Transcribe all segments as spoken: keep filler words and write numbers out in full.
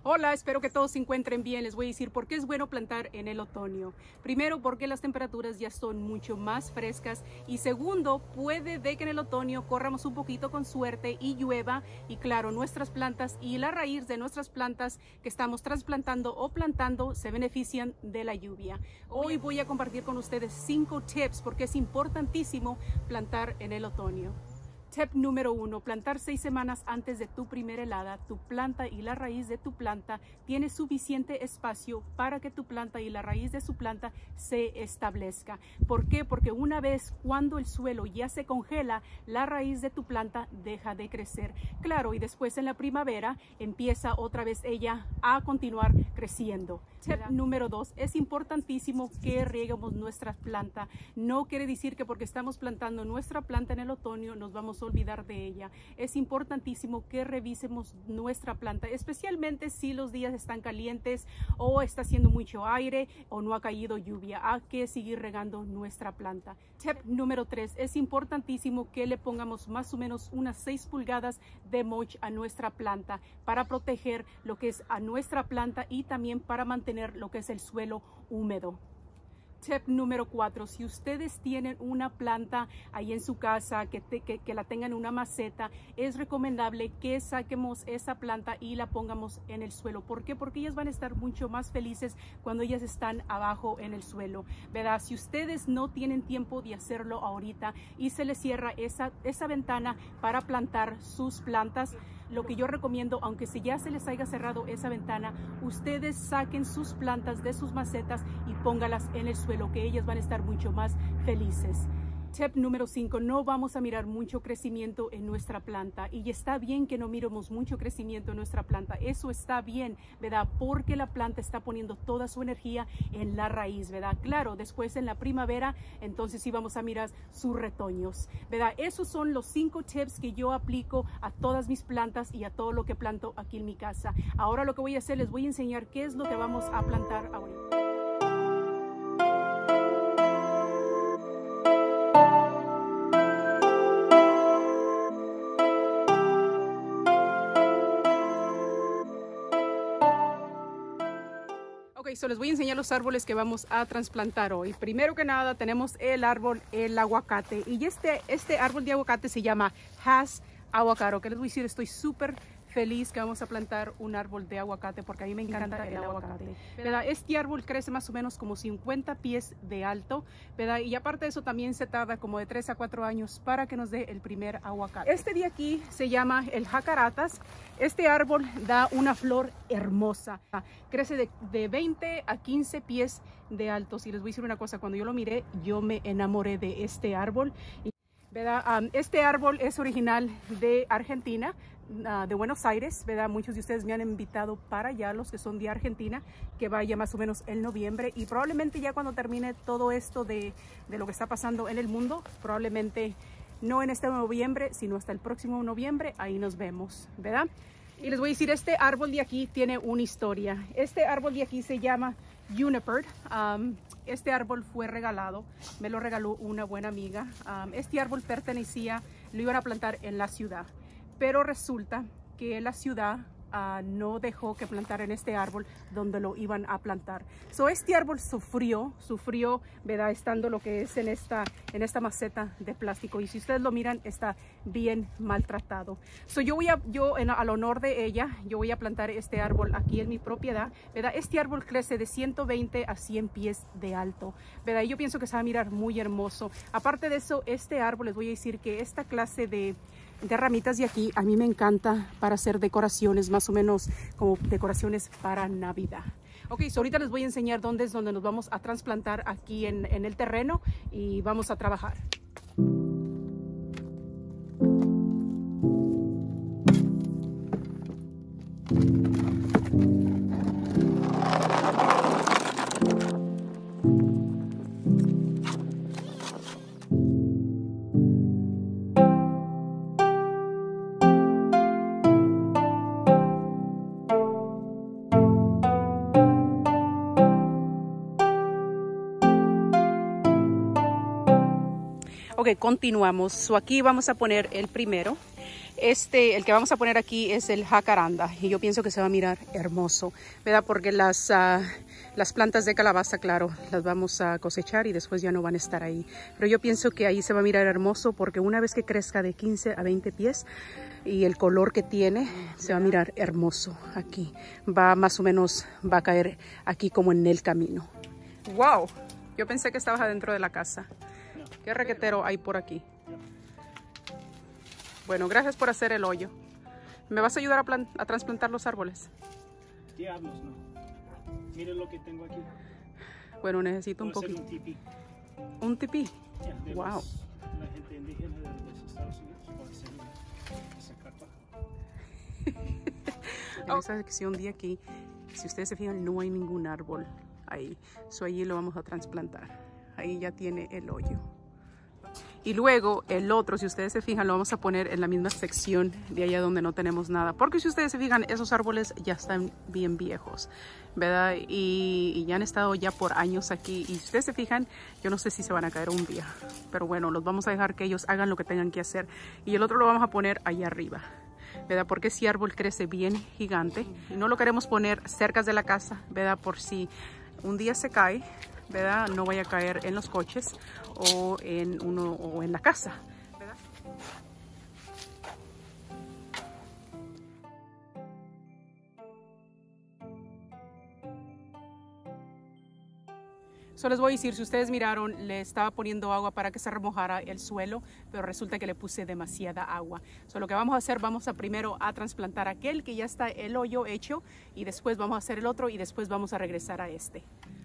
Hola, espero que todos se encuentren bien. Les voy a decir por qué es bueno plantar en el otoño. Primero, porque las temperaturas ya son mucho más frescas. Y segundo, puede de que en el otoño corramos un poquito con suerte y llueva. Y claro, nuestras plantas y la raíz de nuestras plantas que estamos trasplantando o plantando se benefician de la lluvia. Hoy voy a compartir con ustedes cinco tips porque es importantísimo plantar en el otoño. Tip número uno, plantar seis semanas antes de tu primera helada. Tu planta y la raíz de tu planta tiene suficiente espacio para que tu planta y la raíz de su planta se establezca. ¿Por qué? Porque una vez cuando el suelo ya se congela, la raíz de tu planta deja de crecer. Claro, y después en la primavera empieza otra vez ella a continuar creciendo. Tip número dos, es importantísimo que rieguemos nuestra planta. No quiere decir que porque estamos plantando nuestra planta en el otoño nos vamos a olvidar de ella. Es importantísimo que revisemos nuestra planta, especialmente si los días están calientes o está haciendo mucho aire o no ha caído lluvia. Hay que seguir regando nuestra planta. Tip número tres, es importantísimo que le pongamos más o menos unas seis pulgadas de mulch a nuestra planta para proteger lo que es a nuestra planta y también para mantener lo que es el suelo húmedo. Tip número cuatro, si ustedes tienen una planta ahí en su casa que, te, que, que la tengan en una maceta, es recomendable que saquemos esa planta y la pongamos en el suelo. ¿Por qué? Porque ellas van a estar mucho más felices cuando ellas están abajo en el suelo, ¿verdad? Si ustedes no tienen tiempo de hacerlo ahorita y se les cierra esa, esa ventana para plantar sus plantas, lo que yo recomiendo, aunque si ya se les haya cerrado esa ventana, ustedes saquen sus plantas de sus macetas y póngalas en el suelo, que ellas van a estar mucho más felices. Tip número cinco, no vamos a mirar mucho crecimiento en nuestra planta y está bien que no miremos mucho crecimiento en nuestra planta, eso está bien, ¿verdad? Porque la planta está poniendo toda su energía en la raíz, ¿verdad? Claro, después en la primavera, entonces sí vamos a mirar sus retoños, ¿verdad? Esos son los cinco tips que yo aplico a todas mis plantas y a todo lo que planto aquí en mi casa. Ahora lo que voy a hacer, les voy a enseñar qué es lo que vamos a plantar ahorita. Ok, so les voy a enseñar los árboles que vamos a trasplantar hoy. Primero que nada tenemos el árbol, el aguacate. Y este, este árbol de aguacate se llama Hass Avocado. Que les voy a decir, estoy súper feliz que vamos a plantar un árbol de aguacate porque a mí me encanta el aguacate, ¿verdad? Este árbol crece más o menos como cincuenta pies de alto, ¿verdad? Y aparte de eso también se tarda como de tres a cuatro años para que nos dé el primer aguacate. Este de aquí se llama el jacaratas. Este árbol da una flor hermosa, crece de, de veinte a quince pies de alto. Si les voy a decir una cosa, cuando yo lo miré yo me enamoré de este árbol, ¿verdad? Um, este árbol es original de Argentina, uh, de Buenos Aires, ¿verdad? Muchos de ustedes me han invitado para allá, los que son de Argentina, que vaya más o menos en noviembre y probablemente ya cuando termine todo esto de, de lo que está pasando en el mundo, probablemente no en este noviembre, sino hasta el próximo noviembre, ahí nos vemos, ¿verdad? Y les voy a decir, este árbol de aquí tiene una historia. Este árbol de aquí se llama Juniper. Um, este árbol fue regalado, me lo regaló una buena amiga. Um, este árbol pertenecía, lo iban a plantar en la ciudad, pero resulta que la ciudad Uh, no dejó que plantaran este árbol donde lo iban a plantar. So, este árbol sufrió, sufrió, ¿verdad? Estando lo que es en esta, en esta maceta de plástico. Y si ustedes lo miran, está bien maltratado. So, yo voy a, yo en, al honor de ella, yo voy a plantar este árbol aquí en mi propiedad, ¿verdad? Este árbol crece de ciento veinte a cien pies de alto, ¿verdad? Y yo pienso que se va a mirar muy hermoso. Aparte de eso, este árbol, les voy a decir que esta clase de de ramitas de aquí a mí me encanta para hacer decoraciones, más o menos como decoraciones para Navidad. Ok, so ahorita les voy a enseñar dónde es donde nos vamos a trasplantar aquí en, en el terreno y vamos a trabajar. Ok, continuamos. So, aquí vamos a poner el primero. Este, el que vamos a poner aquí es el jacaranda y yo pienso que se va a mirar hermoso, ¿verdad? Porque las, uh, las plantas de calabaza, claro, las vamos a cosechar y después ya no van a estar ahí. Pero yo pienso que ahí se va a mirar hermoso porque una vez que crezca de quince a veinte pies y el color que tiene, se va a mirar hermoso aquí. Va más o menos, va a caer aquí como en el camino. ¡Wow! Yo pensé que estabas adentro de la casa. ¿Qué reguetero hay por aquí? Bueno, gracias por hacer el hoyo. ¿Me vas a ayudar a, plan a trasplantar los árboles? Diablos, no. Miren lo que tengo aquí. Bueno, necesito un poquito. Un tipí. ¿Un tipí? Ya, de Wow. Los, la gente indígena de los Estados Unidos puede hacer esa capa. En esa sección de aquí, si ustedes se fijan, no hay ningún árbol ahí. So, allí lo vamos a trasplantar. Ahí ya tiene el hoyo. Y luego el otro, si ustedes se fijan, lo vamos a poner en la misma sección de allá donde no tenemos nada. Porque si ustedes se fijan, esos árboles ya están bien viejos, ¿verdad? Y, y ya han estado ya por años aquí. Y si ustedes se fijan, yo no sé si se van a caer un día. Pero bueno, los vamos a dejar que ellos hagan lo que tengan que hacer. Y el otro lo vamos a poner allá arriba, ¿verdad? Porque ese árbol crece bien gigante. Y no lo queremos poner cerca de la casa, ¿verdad? Por si un día se cae, ¿verdad? No vaya a caer en los coches o en uno o en la casa, ¿verdad? Solo les voy a decir, si ustedes miraron, le estaba poniendo agua para que se remojara el suelo, pero resulta que le puse demasiada agua. So, lo que vamos a hacer, vamos a primero a trasplantar aquel que ya está el hoyo hecho y después vamos a hacer el otro y después vamos a regresar a este.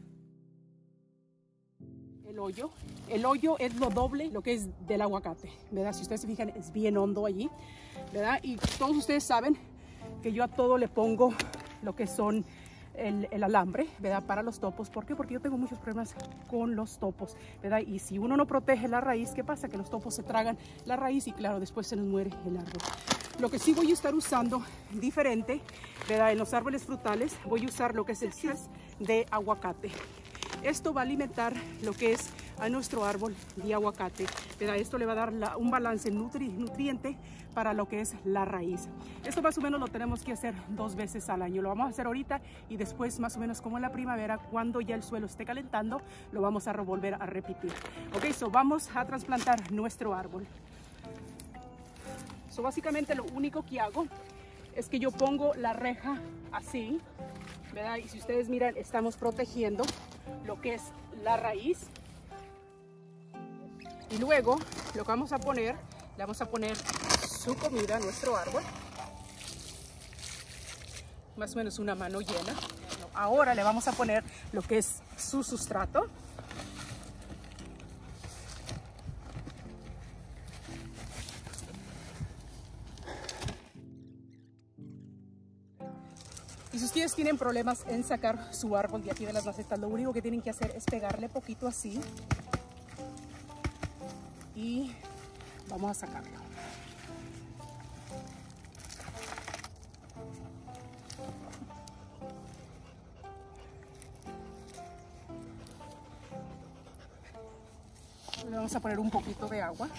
El hoyo. El hoyo es lo doble lo que es del aguacate, ¿verdad? Si ustedes se fijan, es bien hondo allí, ¿verdad? Y todos ustedes saben que yo a todo le pongo lo que son el, el alambre, ¿verdad? Para los topos. ¿Por qué? Porque yo tengo muchos problemas con los topos, ¿verdad? Y si uno no protege la raíz, ¿qué pasa? Que los topos se tragan la raíz y claro, después se nos muere el árbol. Lo que sí voy a estar usando diferente, ¿verdad? En los árboles frutales voy a usar lo que es el cis de aguacate. Esto va a alimentar lo que es a nuestro árbol de aguacate, ¿verdad? Esto le va a dar la, un balance nutri, nutriente para lo que es la raíz. Esto más o menos lo tenemos que hacer dos veces al año. Lo vamos a hacer ahorita y después más o menos como en la primavera, cuando ya el suelo esté calentando, lo vamos a volver a repetir. Ok, so vamos a trasplantar nuestro árbol. So básicamente lo único que hago es que yo pongo la reja así, ¿verdad? Y si ustedes miran, estamos protegiendo lo que es la raíz. Y luego lo que vamos a poner, le vamos a poner su comida a nuestro árbol. Más o menos una mano llena. Ahora le vamos a poner lo que es su sustrato. Y si ustedes tienen problemas en sacar su árbol de aquí de las macetas, lo único que tienen que hacer es pegarle poquito así. Y vamos a sacarlo. Le vamos a poner un poquito de agua.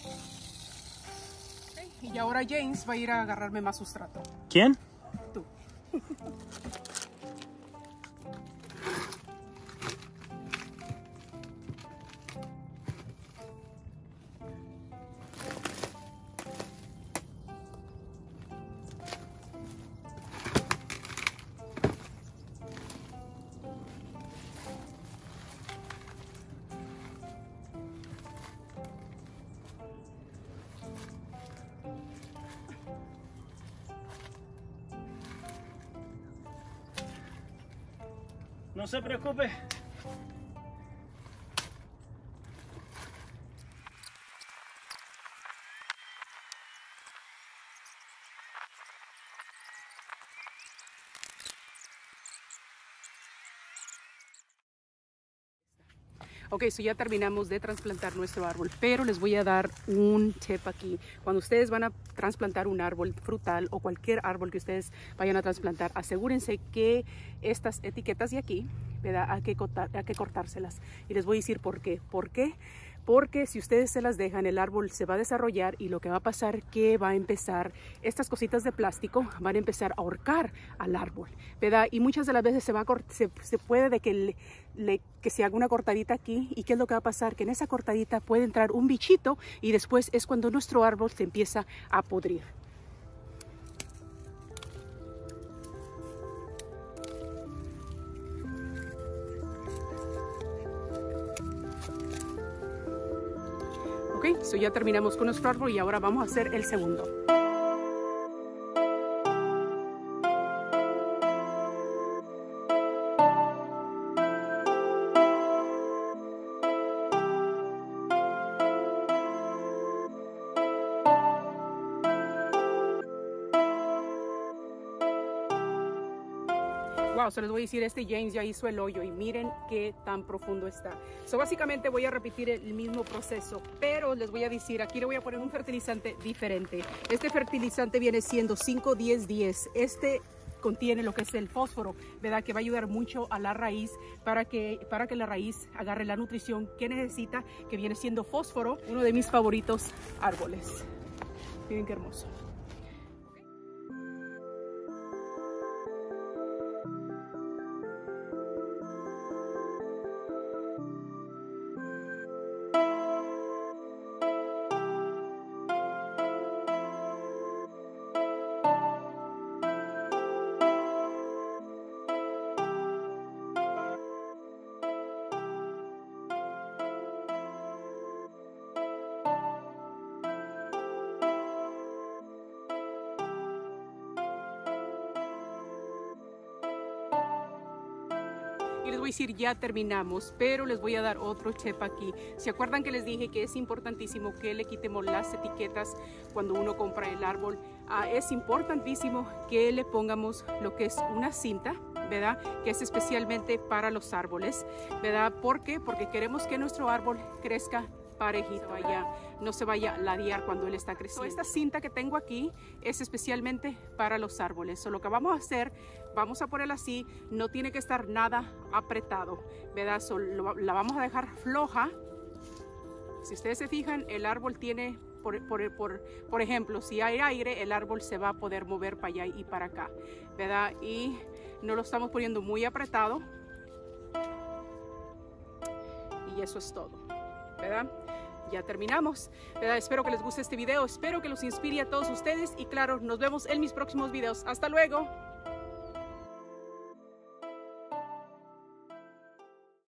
Okay. Y ahora James va a ir a agarrarme más sustrato. ¿Quién? Tú. No se preocupe. Ok, so ya terminamos de trasplantar nuestro árbol, pero les voy a dar un tip aquí. Cuando ustedes van a trasplantar un árbol frutal o cualquier árbol que ustedes vayan a trasplantar, asegúrense que estas etiquetas de aquí, ¿verdad? Hay que, cortar, hay que cortárselas. Y les voy a decir por qué. ¿Por qué? porque si ustedes se las dejan, el árbol se va a desarrollar y lo que va a pasar que va a empezar, estas cositas de plástico van a empezar a ahorcar al árbol, ¿verdad? Y muchas de las veces se, va a se, se puede de que, le, le, que se haga una cortadita aquí, y ¿qué es lo que va a pasar? Que en esa cortadita puede entrar un bichito y después es cuando nuestro árbol se empieza a podrir. Ok, so ya terminamos con nuestro árbol y ahora vamos a hacer el segundo. Wow, se les voy a decir, este James ya hizo el hoyo y miren qué tan profundo está. So, básicamente voy a repetir el mismo proceso, pero les voy a decir, aquí le voy a poner un fertilizante diferente. Este fertilizante viene siendo cinco diez diez. Este contiene lo que es el fósforo, ¿verdad? Que va a ayudar mucho a la raíz para que, para que la raíz agarre la nutrición que necesita, que viene siendo fósforo, uno de mis favoritos árboles. Miren qué hermoso. Y les voy a decir, ya terminamos, pero les voy a dar otro tip aquí. ¿Se acuerdan que les dije que es importantísimo que le quitemos las etiquetas cuando uno compra el árbol? Ah, es importantísimo que le pongamos lo que es una cinta, ¿verdad? Que es especialmente para los árboles, ¿verdad? ¿Por qué? Porque queremos que nuestro árbol crezca parejito, vaya, no se vaya a ladear cuando él está creciendo. Esta cinta que tengo aquí es especialmente para los árboles. So, lo que vamos a hacer, vamos a ponerla así, no tiene que estar nada apretado, ¿verdad? So, lo, la vamos a dejar floja. Si ustedes se fijan, el árbol tiene, por, por, por, por ejemplo, si hay aire, el árbol se va a poder mover para allá y para acá, ¿verdad? Y no lo estamos poniendo muy apretado. Y eso es todo, ¿verdad? Ya terminamos, ¿verdad? Espero que les guste este video, espero que los inspire a todos ustedes y claro, nos vemos en mis próximos videos. ¡Hasta luego!